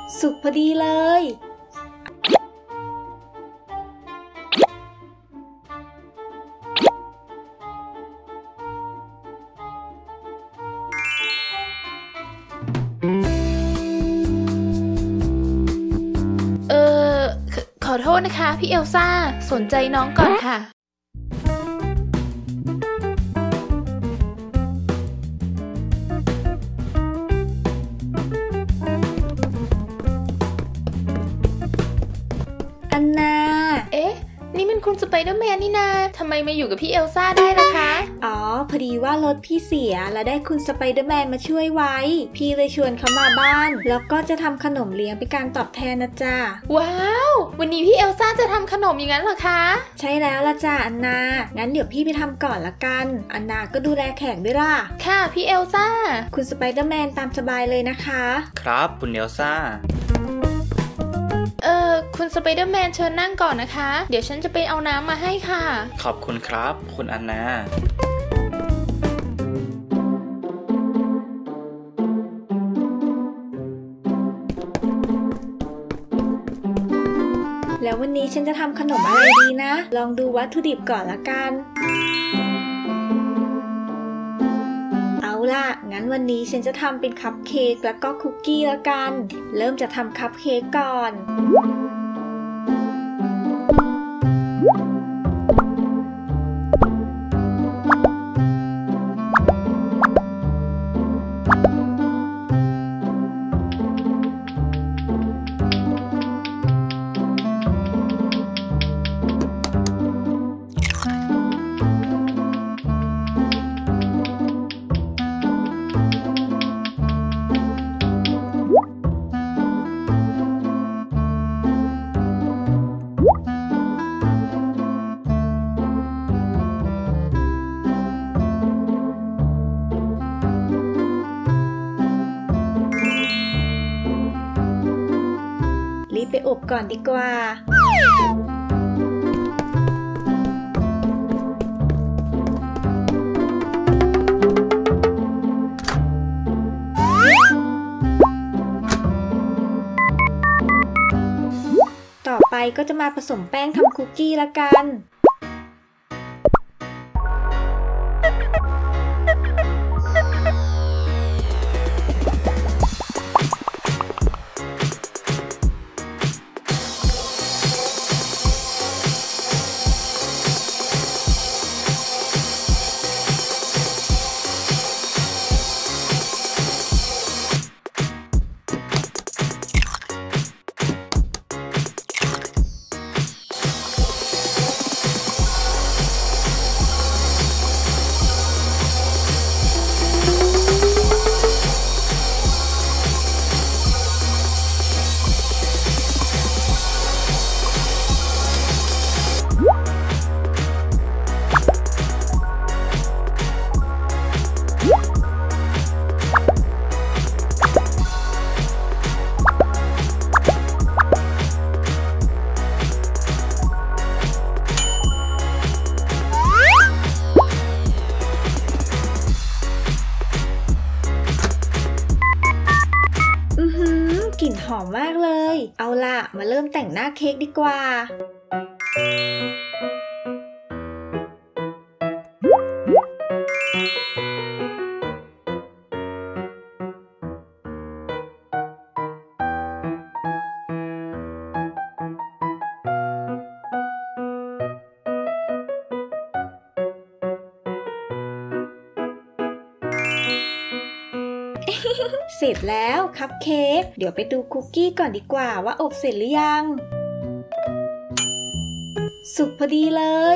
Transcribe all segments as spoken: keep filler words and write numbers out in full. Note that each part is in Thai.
สุกพอดีเลยเออขอขอโทษนะคะพี่เอลซ่าสนใจน้องก่อนค่ะอันนาเอ๊ะนี่มันคุณสไปเดอร์แมนนี่นาทำไมมาอยู่กับพี่เอลซ่าได้ล่ะคะอ๋อพอดีว่ารถพี่เสียแล้วได้คุณสไปเดอร์แมนมาช่วยไว้พี่เลยชวนเขามาบ้านแล้วก็จะทำขนมเลี้ยงเป็นการตอบแทนนะจ๊ะว้าววันนี้พี่เอลซ่าจะทำขนมอย่างนั้นเหรอคะใช่แล้วละจ้ะอันนางั้นเดี๋ยวพี่ไปทำก่อนละกันอันนาก็ดูแลแขกด้วยล่ะค่ะพี่เอลซ่าคุณสไปเดอร์แมนตามสบายเลยนะคะครับคุณเอลซ่าเออคุณสไปเดอร์แมนเชิญนั่งก่อนนะคะเดี๋ยวฉันจะไปเอาน้ำมาให้ค่ะขอบคุณครับคุณอันนาแล้ววันนี้ฉันจะทำขนมอะไรดีนะลองดูวัตถุดิบก่อนละกันเอาล่ะงั้นวันนี้ฉันจะทำเป็นคัพเค้กแล้วก็คุกกี้ละกันเริ่มจะทำคัพเค้กก่อนรีบไปอบก่อนดีกว่าต่อไปก็จะมาผสมแป้งทำคุกกี้ละกันกลิ่นหอมมากเลยเอาล่ะมาเริ่มแต่งหน้าเค้กดีกว่าเสร็จแล้วคัพเค้กเดี๋ยวไปดูคุกกี้ก่อนดีกว่าว่าอบเสร็จหรือยังสุกพอดีเลย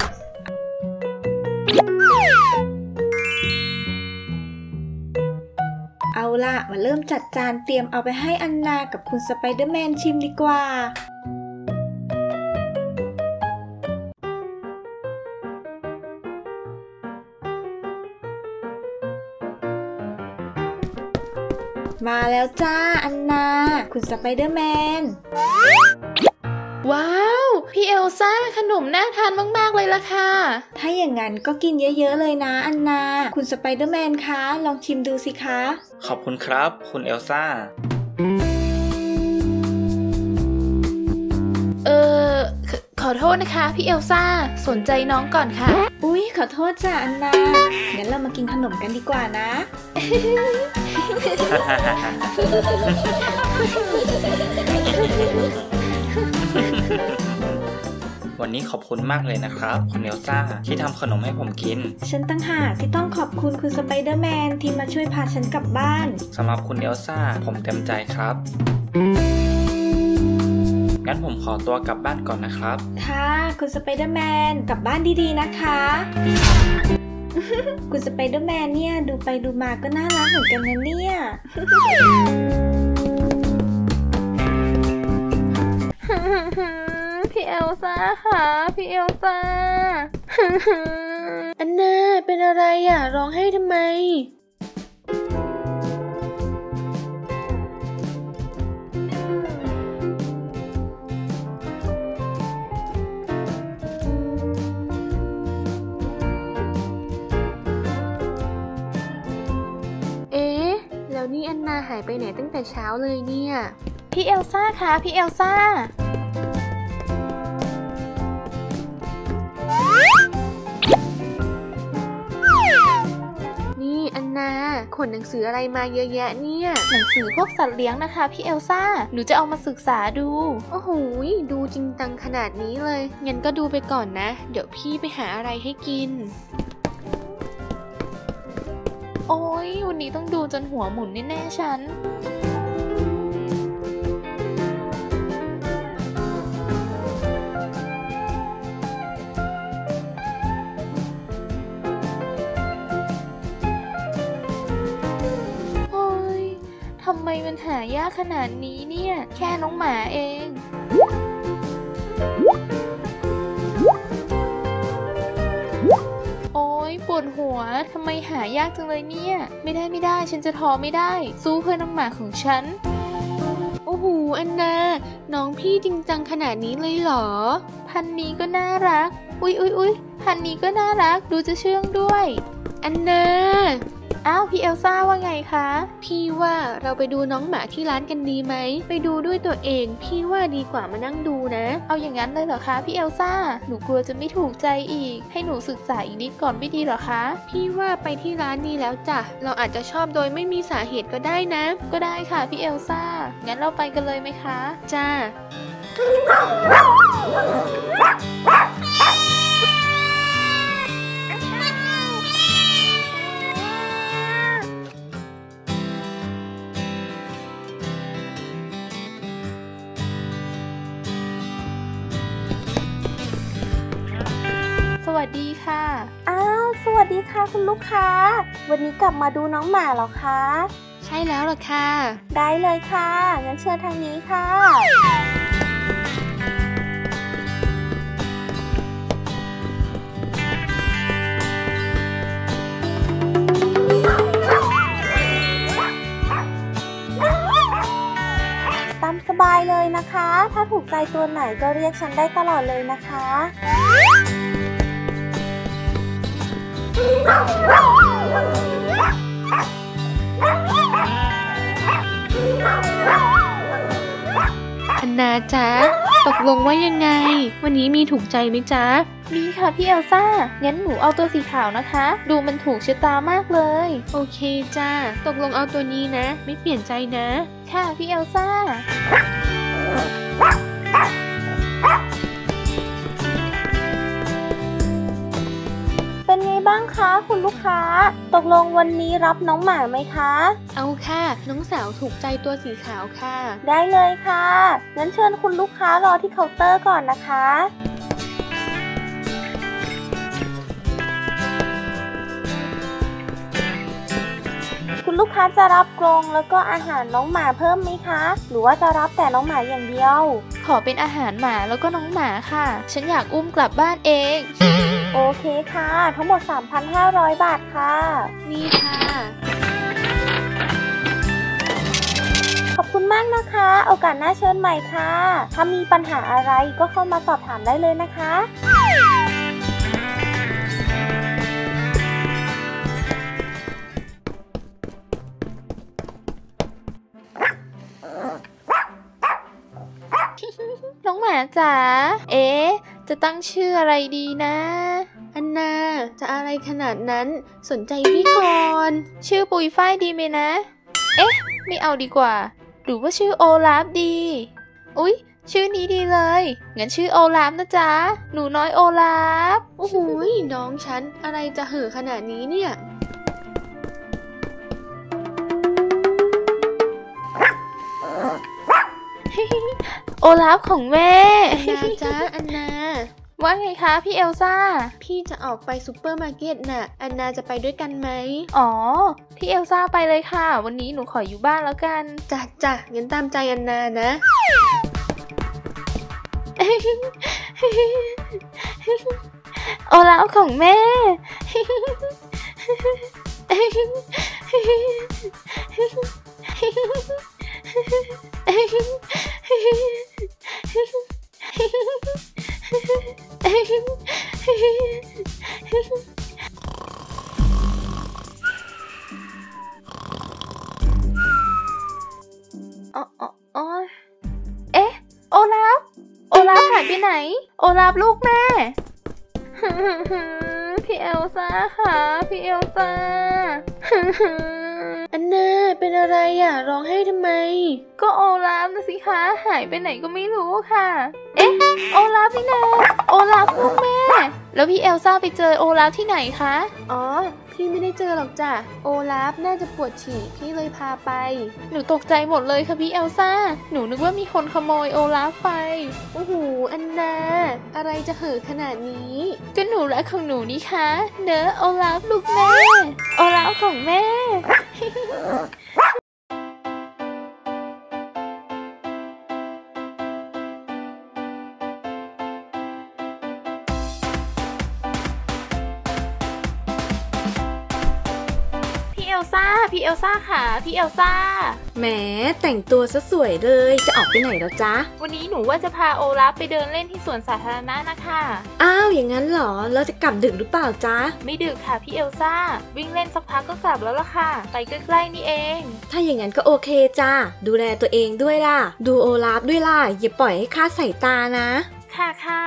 เอาล่ะมาเริ่มจัดจานเตรียมเอาไปให้อันนากับคุณสไปเดอร์แมนชิมดีกว่ามาแล้วจ้าอันนาคุณสไปเดอร์แมนว้าวพี่เอลซ่าขนมน่าทานมากๆเลยล่ะค่ะถ้าอย่างนั้นก็กินเยอะๆเลยนะอันนาคุณสไปเดอร์แมนคะลองชิมดูสิคะขอบคุณครับคุณเอลซ่าเออขขอโทษนะคะพี่เอลซ่าสนใจน้องก่อนค่ะอุ๊ยขอโทษจ้ะอันนา งั้นเรามากินขนมกันดีกว่านะวันนี้ขอบคุณมากเลยนะครับคุณเอลซ่าที่ทำขนมให้ผมกินฉันตั้งหากที่ต้องขอบคุณคุณสไปเดอร์แมนที่มาช่วยพาฉันกลับบ้านสำหรับคุณเอลซ่าผมเต็มใจครับ งั้นผมขอตัวกลับบ้านก่อนนะครับค่ะคุณสไปเดอร์แมนกลับบ้านดีๆนะคะ คุณสไปเดอร์แมนเนี่ยดูไปดูมาก็น่ารักเหมือนกันนะเนี่ยพี่เอลซ่าค่ะพี่เอลซ่า อันน่าเป็นอะไรอ่ะร้องไห้ทำไมเอ๊ะแล้วนี่อันนาหายไปไหนตั้งแต่เช้าเลยเนี่ยพี่เอลซ่าคะพี่เอลซ่านี่อันนาขนหนังสืออะไรมาเยอะแยะเนี่ยหนังสือพวกสัตว์เลี้ยงนะคะพี่เอลซ่าหนูจะเอามาศึกษาดูโอ้โหดูจริงจังขนาดนี้เลยงั้นก็ดูไปก่อนนะเดี๋ยวพี่ไปหาอะไรให้กินโอ้ยวันนี้ต้องดูจนหัวหมุนแน่ๆฉันโอ้ยทำไมมันหายากขนาดนี้เนี่ยแค่น้องหมาเองโอ๊ยปวดหัวทำไมหายากจังเลยเนี่ยไม่ได้ไม่ได้ฉันจะท้อไม่ได้สู้เพื่อน้องหมาของฉันโอ้โหอันนาน้องพี่จริงจังขนาดนี้เลยเหรอพันนี้ก็น่ารักอุ๊ยอุ๊ยอุ๊ยพันนี้ก็น่ารักดูจะเชื่องด้วยอันนาอ้าวพี่เอลซ่าว่าไงคะพี่ว่าเราไปดูน้องหมาที่ร้านกันดีไหมไปดูด้วยตัวเองพี่ว่าดีกว่ามานั่งดูนะเอาอย่างนั้นเลยเหรอคะพี่เอลซ่าหนูกลัวจะไม่ถูกใจอีกให้หนูศึกษาอีกนิดก่อนไม่ดีเหรอคะพี่ว่าไปที่ร้านนี้แล้วจ้ะเราอาจจะชอบโดยไม่มีสาเหตุก็ได้นะก็ได้ค่ะพี่เอลซ่างั้นเราไปกันเลยไหมคะจ้าสวัสดีค่ะอ้าวสวัสดีค่ะคุณลูกค้าวันนี้กลับมาดูน้องหมาเหรอคะใช่แล้วล่ะค่ะได้เลยค่ะงั้นเชิญทางนี้ค่ะตามสบายเลยนะคะถ้าถูกใจตัวไหนก็เรียกฉันได้ตลอดเลยนะคะอันนาจ๊ะตกลงว่ายังไงวันนี้มีถูกใจไหมจ๊ะมีค่ะพี่เอลซ่างั้นหนูเอาตัวสีขาวนะคะดูมันถูกชะตามากเลยโอเคจ้าตกลงเอาตัวนี้นะไม่เปลี่ยนใจนะค่ะพี่เอลซ่าเป็นไงบ้างคะคุณลูกค้าตกลงวันนี้รับน้องหมาไหมคะเอาค่ะน้องสาวถูกใจตัวสีขาวค่ะได้เลยค่ะงั้นเชิญคุณลูกค้ารอที่เคาน์เตอร์ก่อนนะคะคุณลูกค้าจะรับกรงแล้วก็อาหารน้องหมาเพิ่มไหมคะหรือว่าจะรับแต่น้องหมาอย่างเดียวขอเป็นอาหารหมาแล้วก็น้องหมาค่ะฉันอยากอุ้มกลับบ้านเองโอเคค่ะทั้งหมด สามพันห้าร้อย บาทค่ะนี่ค่ะขอบคุณมากนะคะโอกาสหน้าเชิญใหม่ค่ะถ้ามีปัญหาอะไรก็เข้ามาสอบถามได้เลยนะคะน้องหมาจ๋าเอ๊ะจะตั้งชื่ออะไรดีนะอันนาจะอะไรขนาดนั้นสนใจพี่ก่อนชื่อปุยฝ้ายดีไหมนะเอ๊ะไม่เอาดีกว่าหรือว่าชื่อโอลาฟดีอุ๊ยชื่อนี้ดีเลยงั้นชื่อโอลาฟนะจ๊ะหนูน้อยโอลาฟโอ้โหน้องฉันอะไรจะเห่อขนาดนี้เนี่ยโอลาฟของแม่อันนาจ๊ะอันนาว่าไงคะพี่เอลซ่าพี่จะออกไปซูเปอร์มาร์เก็ตน่ะอันนาจะไปด้วยกันไหมอ๋อพี่เอลซ่าไปเลยค่ะวันนี้หนูขออยู่บ้านแล้วกันจ้ะจ้ะงั้นตามใจอันนานะโอลาฟของแม่อ๋ออ๋อเอ๊ะโอลาฟโอลาฟหายไปไหนโอลาฟลูกแม่พี่เอลซ่าค่ะพี่เอลซ่าอันน่าเป็นอะไรอ่ะร้องไห้ทำไมก็โอลาฟนะสิคะหายไปไหนก็ไม่รู้ค่ะเอ๊ะโอลาฟนี่นาโอลาฟลูกแม่แล้วพี่เอลซ่าไปเจอโอลาฟที่ไหนคะอ๋อพี่ไม่ได้เจอหรอกจ้ะโอลาฟน่าจะปวดฉี่พี่เลยพาไปหนูตกใจหมดเลยค่ะพี่เอลซ่าหนูนึกว่ามีคนขโมยโอลาฟไปโอ้โหอันนาอะไรจะเห่อขนาดนี้ก็หนูรักของหนูนี่คะเนอะโอลาฟลูกแม่โอลาฟของแม่ พี่เอลซ่าพี่เอลซ่าค่ะพี่เอลซ่าแหมแต่งตัวซะสวยเลยจะออกไปไหนแล้วจ๊ะวันนี้หนูว่าจะพาโอลาฟไปเดินเล่นที่สวนสาธารณะนะคะอ้าวอย่างนั้นเหรอแล้วจะกลับดึกหรือเปล่าจ๊ะไม่ดึกค่ะพี่เอลซ่าวิ่งเล่นสักพักก็กลับแล้วล่ะค่ะไปใกล้ๆนี่เองถ้าอย่างนั้นก็โอเคจ้าดูแลตัวเองด้วยล่ะดูโอลาฟด้วยล่ะอย่าปล่อยให้คลาดสายตานะค่ะค่ะ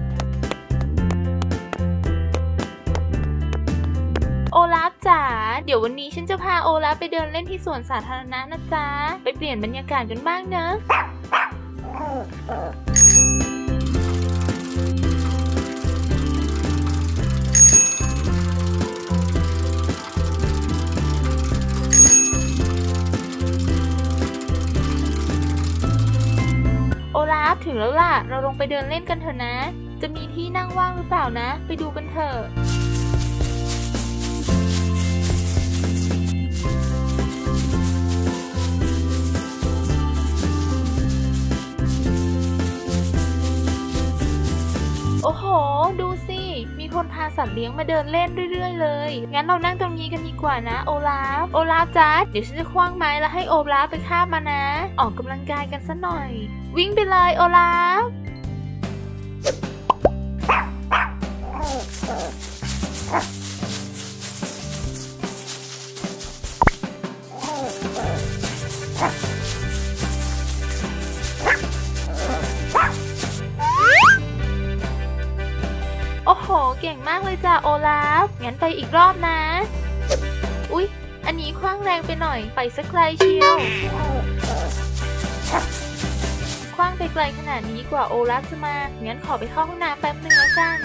โอลาฟจ๋าเดี๋ยววันนี้ฉันจะพาโอลาฟไปเดินเล่นที่สวนสาธารณะนะจ๊ะไปเปลี่ยนบรรยากาศกันบ้างเนอะโอลาฟถึงแล้วล่ะเราลงไปเดินเล่นกันเถอะนะจะมีที่นั่งว่างหรือเปล่านะไปดูกันเถอะโอ้โหดูสิมีคนพาสัตว์เลี้ยงมาเดินเล่นเรื่อยๆเลยงั้นเรานั่งตรงนี้กันดีกว่านะโอลาฟโอลาฟจ๊ะเดี๋ยวฉันจะคว้างไม้แล้วให้โอลาฟไปคาบมานะออกกำลังกายกันสักหน่อยวิ่งไปเลยโอลาฟโอ้โหเก่งมากเลยจ้ะโอลาฟงั้นไปอีกรอบนะอุ๊ยอันนี้คว้างแรงไปหน่อยไปสักไกลเชียวคว้างไปไกลขนาดนี้กว่าโอลาฟจะมางั้นขอไปเข้าห้องน้ำแป๊บนึงแล้วกัน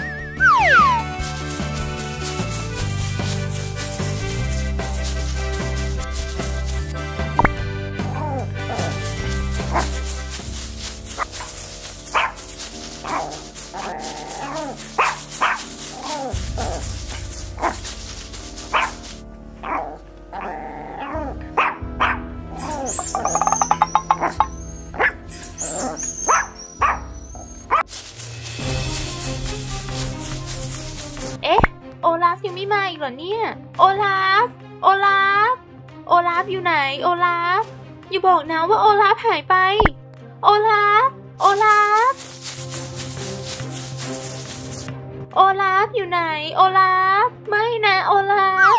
โอลาฟยังไม่มาอีกเหรอเนี่ยโอลาฟโอลาฟโอลาฟอยู่ไหนโอลาฟอย่าบอกนะว่าโอลาฟหายไปโอลาฟโอลาฟโอลาฟอยู่ไหนโอลาฟไม่นะโอลาฟ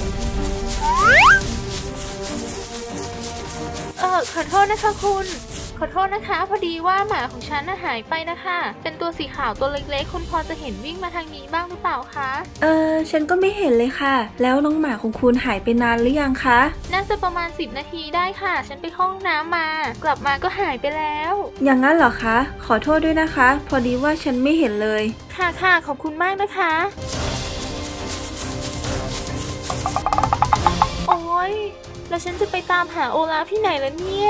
เออขอโทษนะคะคุณขอโทษนะคะพอดีว่าหมาของฉันน่ะหายไปนะคะเป็นตัวสีขาวตัวเล็กๆคุณพอจะเห็นวิ่งมาทางนี้บ้างหรือเปล่าคะเออฉันก็ไม่เห็นเลยค่ะแล้วน้องหมาของคุณหายไปนานหรือยังคะน่าจะประมาณสิบนาทีได้ค่ะฉันไปเข้าห้องน้ำมากลับมาก็หายไปแล้วอย่างนั้นเหรอคะขอโทษด้วยนะคะพอดีว่าฉันไม่เห็นเลยค่ะค่ะขอบคุณมากนะคะโอ๊ยแล้วฉันจะไปตามหาโอลาฟที่ไหนล่ะเนี่ย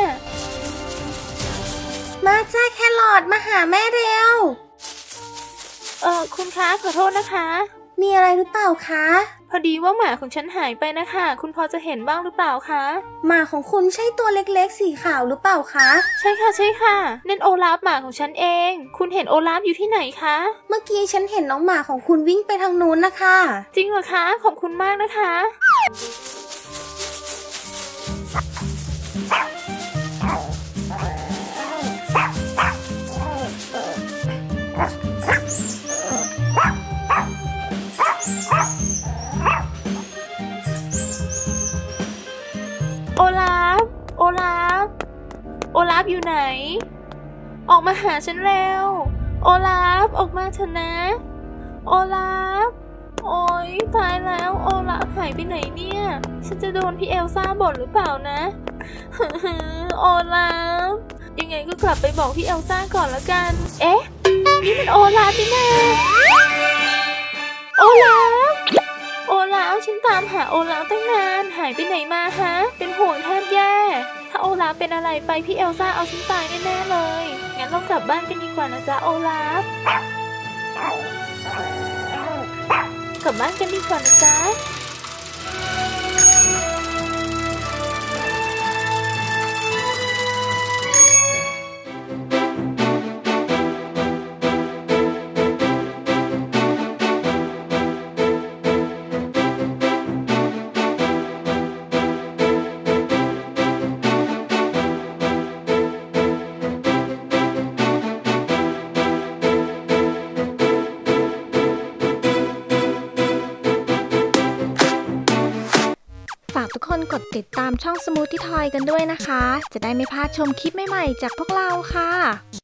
มาจ้าแครอทมาหาแม่เร็วเออคุณคะขอโทษนะคะมีอะไรหรือเปล่าคะพอดีว่าหมาของฉันหายไปนะคะคุณพอจะเห็นบ้างหรือเปล่าคะหมาของคุณใช่ตัวเล็กๆสีขาวหรือเปล่าคะใช่ค่ะใช่ค่ะนั่นโอลาฟหมาของฉันเองคุณเห็นโอลาฟอยู่ที่ไหนคะเมื่อกี้ฉันเห็นน้องหมาของคุณวิ่งไปทางนู้นนะคะจริงเหรอคะขอบคุณมากนะคะโอลาฟโอลาฟโอลาฟอยู่ไหนออกมาหาฉันเร็วโอลาฟออกมาเถอะนะโอลาฟโอ๊ยตายแล้วโอลาฟหายไปไหนเนี่ยฉันจะโดนพี่เอลซ่าบ่นหรือเปล่านะโอลาฟยังไงก็กลับไปบอกพี่เอลซ่าก่อนละกันเอ๊ะนี่มันโอลาฟนี่นาโอลาฟโอลาฟฉันตามหาโอลาฟตั้งนานหายไปไหนมาฮะเป็นห่วงแทบแย่ถ้าโอลาฟเป็นอะไรไปพี่เอลซ่าเอาฉันตายแน่ๆเลยงั้นเรากลับบ้านกันดีกว่านะจ๊ะโอลาฟกลับบ้านกันดีกว่านะจ๊ะฝากทุกคนกดติดตามช่อง Smoothie Toy กันด้วยนะคะจะได้ไม่พลาดชมคลิปใหม่ๆจากพวกเราค่ะ